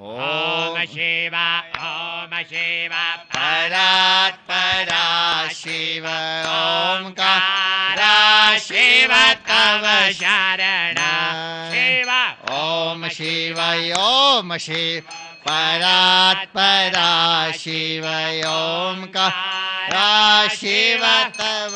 ॐ शिव परात्परा शिव ओंकारा शिव तव शरण शिव ॐ शिव परात्परा शिव ओंकारा शिव तव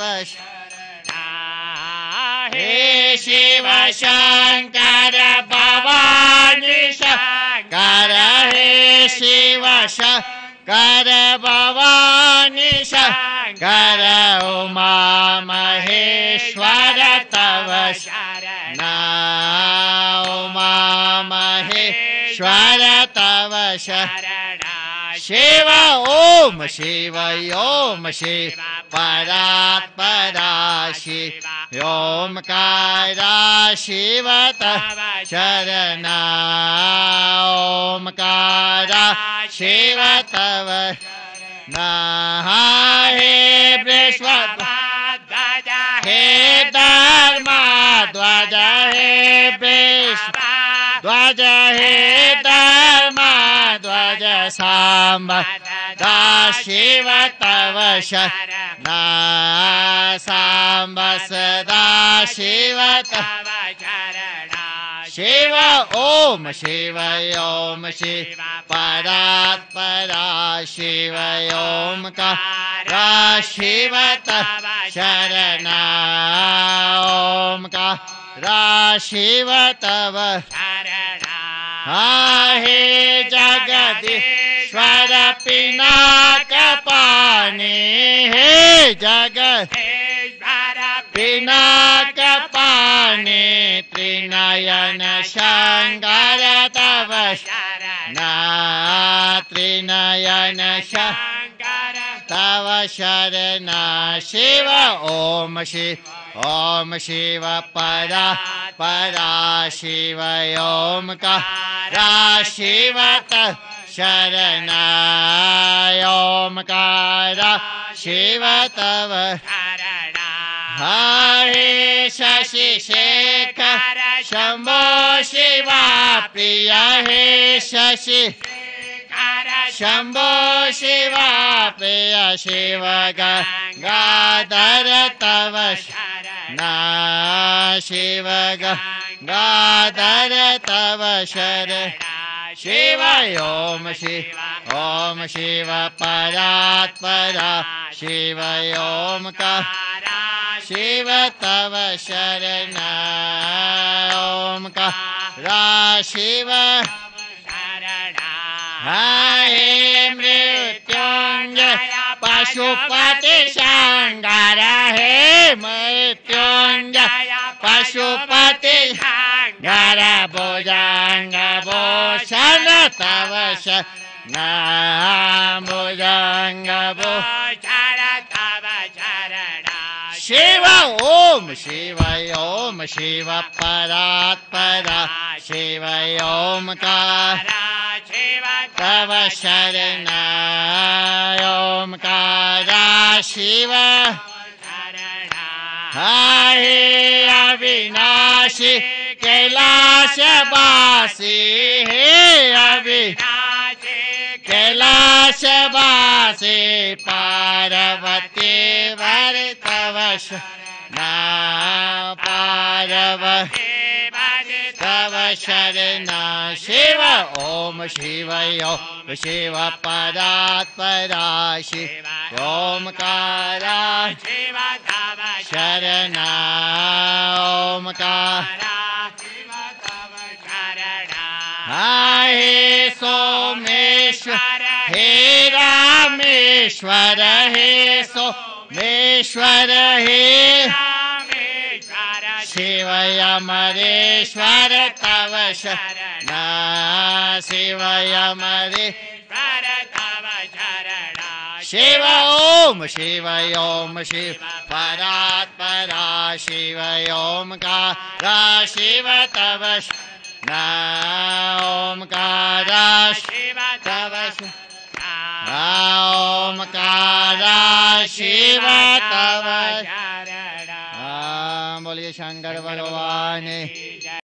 हे शिव शंकर भवानी शंकर हे शिव शंकर भवानी शंकर उमा महेश्वर तव शरण उमा महेश्वर तव शरण शिव ओम शिव परात्परा शिव ओंकारा शिव तव शरण ओंकारा शिव तव हे बृहस्पति हे धर्मध्वज हे बृहस्पति हे धर्मध्वज सांबदा शिव तव शरण सांब सदा शिव तव शरण शिव ओम शिव परात्परा शिव ओंकारा शिव तव शरण ओंकारा शिव तव शरण हे जगदीश्वर पिनाक पानी हे जगदीश्वर पिनाक पानी त्रिनयन शंकर तव शरण त्रिनयन शंकर तव शरण शिव ओम शिव परा शिव ओंकारा शिव तव शरण ओंकारा शिव तव शरण हे शशि शेखर शंभो शिवा प्रिय हे शशि शंभो शिवा प्रिय शिव गंगाधर तव शरण शिव गंगाधर तव शरण शिव ओम शिव परात्परा शिव ओंकारा शिव तव शरण ओंकारा शिव शरण हे मृत्युंजय पशुपति शंकर हे मृत्युंजय पशुपति शंकर भुजंग भूषण तव शरण भुजंग भूषण तव शरण शिव ओम शिव परात्परा शिव ओंकारा शिव तव शरण ओंकारा शिव शरण हे अविनाशी कैलाशवासी हे अविनाशी कैलाशवासी पार्वती वर तव शरण पार्वती तव शरण शिव ओम शिव परात्परा शिव ओंकारा शिव तव शरण ओंकारा शिव तव शरण हे सोमेश्वर हे रामेश्वर हे सोमेश्वर हे शिव अमरेश्वर तव शरण शिव अमरेश्वर तव शरण शिव ओम शिव परात्परा शिव ओंकारा शिव तव शरण ओंकारा शिव तव ओंकारा शिव तव शरण बोलिए शंकर भगवान